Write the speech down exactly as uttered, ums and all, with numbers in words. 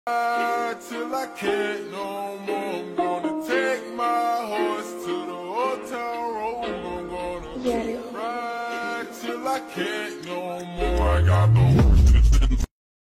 Ride till I can't no more. I'm gonna take my horse to the old town road. I'm gonna ride till I can't no more. I got the